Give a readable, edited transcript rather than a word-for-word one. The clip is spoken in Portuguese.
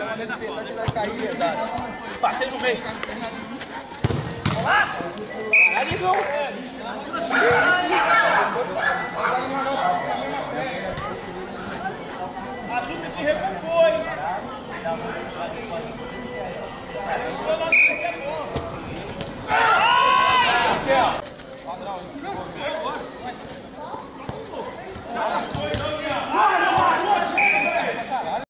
Passei no meio. Ali não. A Juca que recompõe.